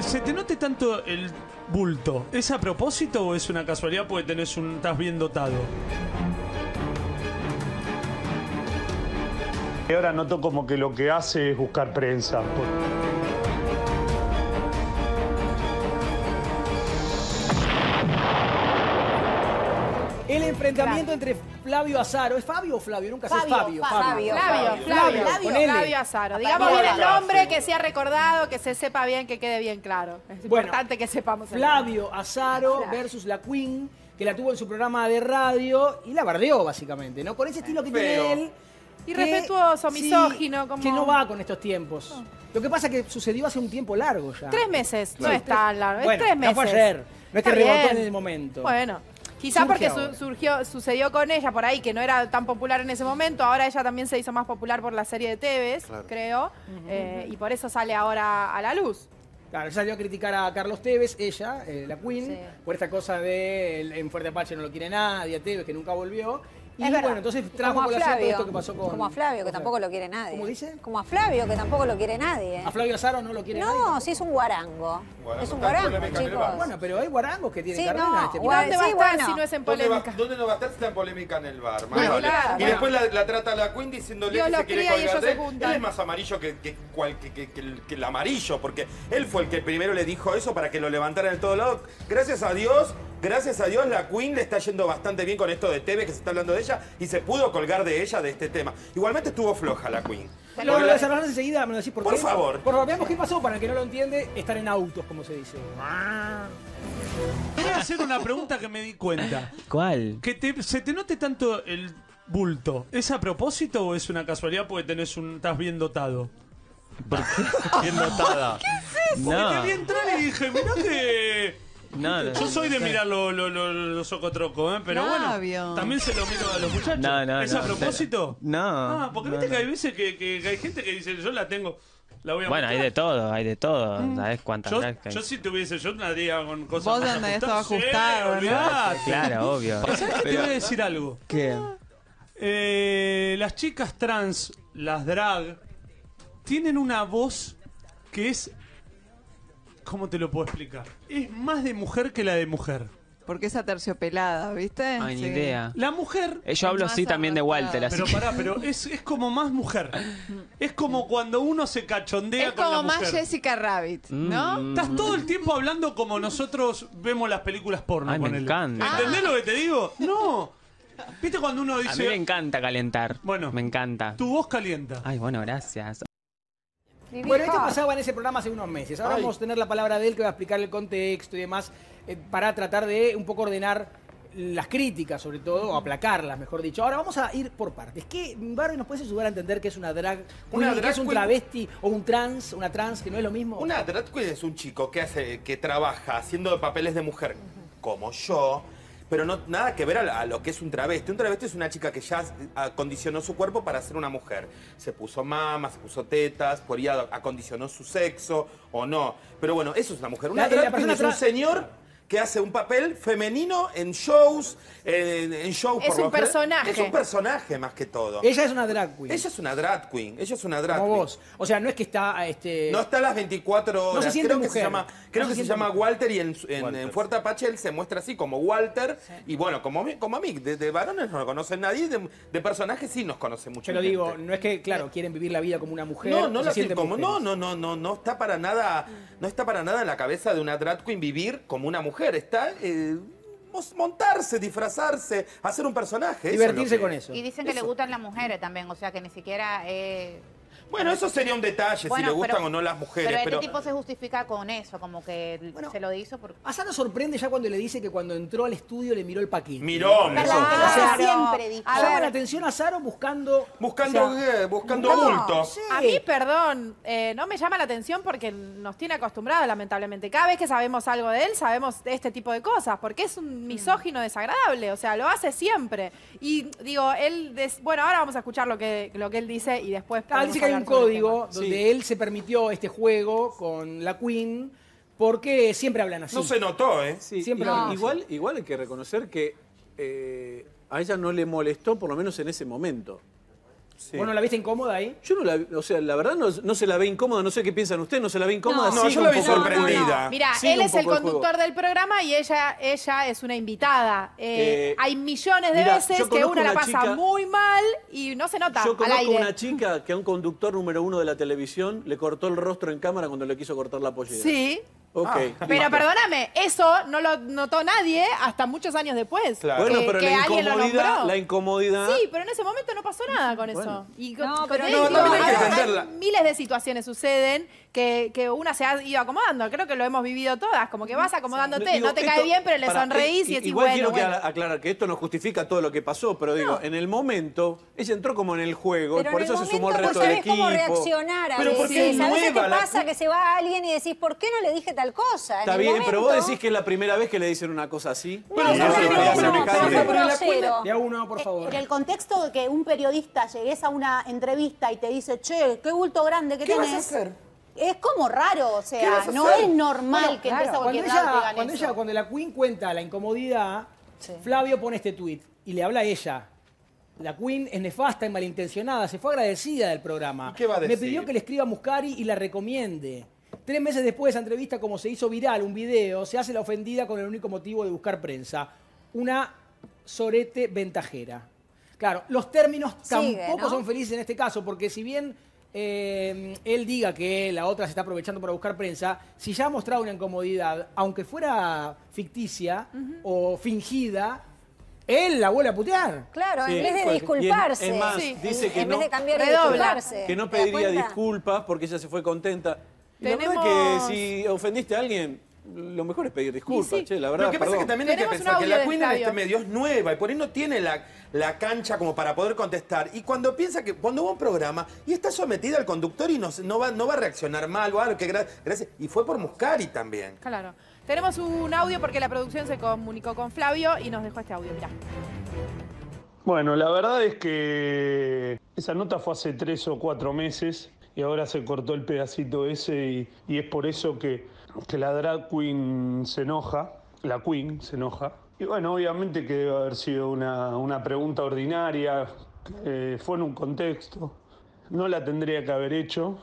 se te note tanto el bulto, ¿es a propósito o es una casualidad porque estás bien dotado? Y ahora noto como que lo que hace es buscar prensa. El enfrentamiento entre Flavio Azaro. ¿Es Fabio o Flavio? Nunca sé. Fabio. Flavio Azaro. Digamos bien el nombre, que sea recordado, que se sepa bien, que quede bien claro. Es importante que sepamos. Flavio Azaro versus la Queen, que la tuvo en su programa de radio y la bardeó, básicamente, ¿no? Con ese estilo que tiene él. Irrespetuoso, misógino. Como... Que no va con estos tiempos. Lo que pasa es que sucedió hace un tiempo largo ya. 3 meses, no es tan largo. Bueno, es 3 meses. No fue ayer. No es que rebotó en el momento. Bueno. Quizá porque sucedió con ella por ahí, que no era tan popular en ese momento. Ahora ella también se hizo más popular por la serie de Tevez, creo. Y por eso sale ahora a la luz. Claro, salió a criticar a Carlos Tevez, ella, la Queen, por esta cosa de en Fuerte Apache no lo quiere nadie, a Tevez que nunca volvió. Y bueno, entonces trajo con todo esto que pasó con... Como a Flavio, que tampoco lo quiere nadie. ¿Cómo dice? Como a Flavio, que tampoco lo quiere nadie. ¿A Flavio Azaro no lo quiere nadie? No, sí es un guarango. Es un guarango, chicos. Bueno, pero hay guarangos que tienen carrera en este ¿Y dónde va a estar si no es en polémica? ¿Dónde no va a estar si está en polémica en el bar? Bueno, claro. Y después la trata a la Queen diciéndole Dios que los se quiere cría y colgar ellos de se él. juntan. Él es más amarillo que el amarillo, porque él fue el que primero le dijo eso para que lo levantara en todo lado. Gracias a Dios, la Queen le está yendo bastante bien con esto de TV, que se está hablando de ella, y se pudo colgar de ella de este tema. Igualmente estuvo floja la Queen. Lo desarrollamos enseguida, me lo decís por qué. Por favor. Por favor, veamos qué pasó para el que no lo entiende, estar en autos, como se dice. Te voy a hacer una pregunta que me di cuenta. ¿Cuál? Que se te note tanto el bulto, ¿es a propósito o es una casualidad porque estás bien dotado? ¿Por qué? Bien dotada. Porque te vi entrar y dije, mirá que... No, Yo soy de mirar los socotrocos, pero bueno, también se lo miro a los muchachos. ¿Es a propósito? No. Porque viste que hay veces que hay gente que dice, yo la tengo, la voy a Bueno, mostrar. hay de todo. ¿Sabes cuántas drags que hay? Yo si tuviese, yo andaría con cosas Vos más andarías todo ajustadas. ajustado, ¿no? Olvidate. Claro, obvio. ¿Sabes qué te voy a decir algo? ¿Qué? Las chicas trans, las drag, tienen una voz que es... ¿Cómo te lo puedo explicar? Es más de mujer que la de mujer. Porque es aterciopelada, ¿viste? Ay, ni idea. La mujer... Yo hablo así también de Walter. Así. Pero es como más mujer. Es como cuando uno se cachondea Es con la como mujer. más Jessica Rabbit, ¿no? Estás todo el tiempo hablando como nosotros vemos las películas porno. Ay, me encanta. ¿Entendés lo que te digo? No. ¿Viste cuando uno dice... A mí me encanta calentar. Bueno. Me encanta. Tu voz calienta. Ay, bueno, gracias. Bueno, esto pasaba en ese programa hace unos meses. Ahora vamos a tener la palabra de él que va a explicar el contexto y demás para tratar de un poco ordenar las críticas, sobre todo, o aplacarlas, mejor dicho. Ahora vamos a ir por partes. ¿Qué, Barbie, nos puedes ayudar a entender qué es una drag queen, qué es un travesti o una trans, que no es lo mismo? Una drag queen es un chico que trabaja haciendo papeles de mujer, como yo, pero no nada que ver a lo que es un travesti. Un travesti es una chica que ya acondicionó su cuerpo para ser una mujer. Se puso mamas, se puso tetas, por ahí acondicionó su sexo o no. Pero bueno, eso es una mujer. Una drag queen es un señor que hace un papel femenino en shows, en shows Es un personaje. Es un personaje más que todo. Ella es una drag queen. Ella es una drag queen. Ella es una drag Como queen. vos. O sea, no es que está... No está a las 24 horas. No se siente creo que mujer. se llama Walter y en Fuerte Apache él se muestra así como Walter. Sí. Y bueno, como a mí, de varones no lo conoce nadie, de personajes sí nos conoce mucho. Pero digo, no es que, claro, quieren vivir la vida como una mujer. No lo sienten como. No está para nada. No está para nada en la cabeza de una drag queen vivir como una mujer. Está montarse, disfrazarse, hacer un personaje. Divertirse con eso. Y dicen que le gustan las mujeres también, o sea que ni siquiera... Bueno, eso sería un detalle, si le gustan o no las mujeres. Pero este tipo se justifica con eso, como que se lo hizo por... Azaro sorprende ya cuando le dice que cuando entró al estudio le miró el paquete. Miró. O sea, siempre dijo. Llama la atención a Azaro buscando bulto. Sí. A mí, perdón, no me llama la atención porque nos tiene acostumbrados, lamentablemente. Cada vez que sabemos algo de él, sabemos de este tipo de cosas, porque es un misógino desagradable, o sea, lo hace siempre. Y digo, bueno, ahora vamos a escuchar lo que él dice y después... dice que hay un código donde él se permitió este juego con la Queen porque siempre hablan así. No se notó, ¿eh? Sí, siempre igual hay que reconocer que a ella no le molestó, por lo menos en ese momento. Sí. ¿Vos no la viste incómoda ahí? Yo no la, o sea, la verdad no se la ve incómoda, no sé qué piensan ustedes, no se la ve incómoda. No, yo la vi sorprendida. Mira, él es el conductor del programa y ella es una invitada. Hay millones de veces que una la pasa muy mal y no se nota Yo al aire. conozco una chica que a un conductor número 1 de la televisión le cortó el rostro en cámara cuando le quiso cortar la pollera. Sí. Ok. Pero perdóname, eso no lo notó nadie hasta muchos años después. Claro. Bueno, pero la incomodidad... Sí, pero en ese momento no pasó nada con eso. Y también hay que entenderla. Miles de situaciones suceden que una se ha ido acomodando. Creo que lo hemos vivido todas. Como que vas acomodándote, Digo, no te cae bien, pero le sonreís y decís, igual bueno, quiero aclarar que esto no justifica todo lo que pasó, pero digo, en el momento, ella entró como en el juego pero y por eso se sumó el resto del equipo. Cómo reaccionar a pero veces. porque es a veces te nueva, pasa que se va alguien y decís, ¿por qué no le dije tal cosa? Está bien, pero vos decís que es la primera vez que le dicen una cosa así. No, De a uno, por favor. En el contexto de que un periodista llegues a una entrevista y te dice, che, qué bulto grande que tenés. ¿Qué vas a hacer? Es como raro, o sea, no es normal que empiece a cualquier lado te digan eso. Cuando la Queen cuenta la incomodidad, Flavio pone este tuit y le habla a ella. La Queen es nefasta y malintencionada, se fue agradecida del programa. ¿Qué va a decir? Me pidió que le escriba a Muscari y la recomiende. 3 meses después de esa entrevista, como se hizo viral un video, se hace la ofendida con el único motivo de buscar prensa. Una sorete ventajera. Claro, los términos tampoco son felices en este caso, porque si bien él diga que la otra se está aprovechando para buscar prensa, si ya ha mostrado una incomodidad, aunque fuera ficticia o fingida, él la vuelve a putear. Claro, en vez de disculparse. Es más, dice que en no, vez de cambiar y disculparse. que no pediría disculpas porque ella se fue contenta. Y la verdad que si ofendiste a alguien, lo mejor es pedir disculpas, che, la verdad, Lo que pasa es que también hay que pensar que la Queen en este medio es nueva y por ahí no tiene la cancha como para poder contestar. Y cuando piensa que cuando va a un programa y está sometida al conductor y no va a reaccionar mal o algo, que gracias. Y fue por Muscari también. Claro. Tenemos un audio porque la producción se comunicó con Flavio y nos dejó este audio, mirá. Bueno, la verdad es que esa nota fue hace 3 o 4 meses y ahora se cortó el pedacito ese y es por eso que la drag queen se enoja, la Queen se enoja. Y bueno, obviamente que debe haber sido una pregunta ordinaria, fue en un contexto, no la tendría que haber hecho,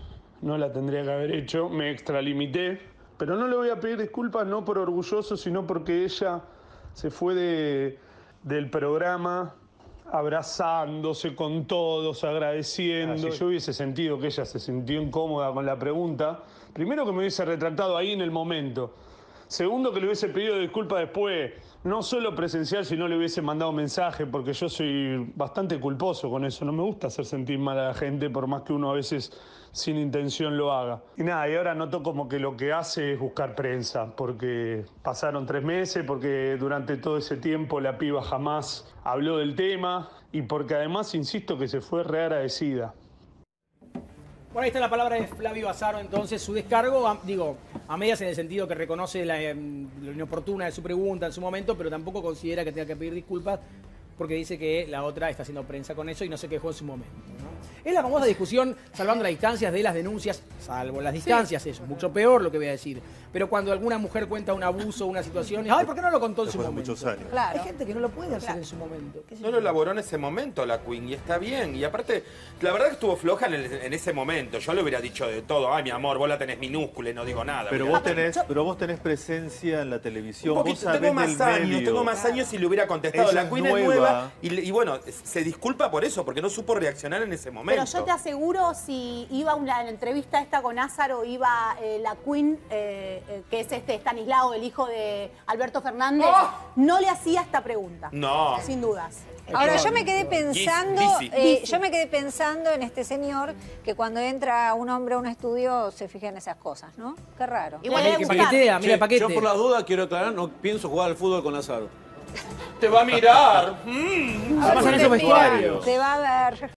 me extralimité, pero no le voy a pedir disculpas no por orgulloso, sino porque ella se fue del programa abrazándose con todos, agradeciendo. Si yo hubiese sentido que ella se sintió incómoda con la pregunta, primero que me hubiese retractado ahí en el momento. Segundo, que le hubiese pedido disculpas después, no solo presencial, sino le hubiese mandado mensaje, porque yo soy bastante culposo con eso. No me gusta hacer sentir mal a la gente, por más que uno a veces sin intención lo haga. Y nada, y ahora noto como que lo que hace es buscar prensa, porque pasaron 3 meses, porque durante todo ese tiempo la piba jamás habló del tema, y porque además, insisto, que se fue reagradecida. Bueno, ahí está la palabra de Flavio Azaro, entonces, su descargo, a medias en el sentido que reconoce la inoportuna de su pregunta en su momento, pero tampoco considera que tenga que pedir disculpas porque dice que la otra está haciendo prensa con eso y no se quejó en su momento, ¿no? Es la famosa discusión, salvando las distancias, de las denuncias, salvo las distancias, eso, mucho peor lo que voy a decir. Pero cuando alguna mujer cuenta un abuso, una situación, ay, ¿por qué no lo contó en su momento? Muchos años. Claro. Hay gente que no lo puede hacer en su momento. No lo elaboró en ese momento la Queen y está bien. Y aparte, la verdad que estuvo floja en ese momento. Yo le hubiera dicho de todo. Ay, mi amor, vos la tenés minúscula y no digo nada. Pero vos tenés presencia en la televisión. Un poquito, tengo más años y le hubiera contestado. Ella la Queen es nueva y bueno, se disculpa por eso, porque no supo reaccionar en ese momento. Pero yo te aseguro, si iba en la entrevista esta con Azaro, iba la Queen, que es Estanislao, el hijo de Alberto Fernández, no le hacía esta pregunta. No. Sin dudas. Ahora, yo me quedé pensando en este señor que cuando entra un hombre a un estudio se fija en esas cosas, ¿no? Qué raro. Igual que paquetea, mira el paquete. Yo por las dudas quiero aclarar, no pienso jugar al fútbol con Azaro. Te va a mirar. Pasa en esos vestuarios. Te va a ver.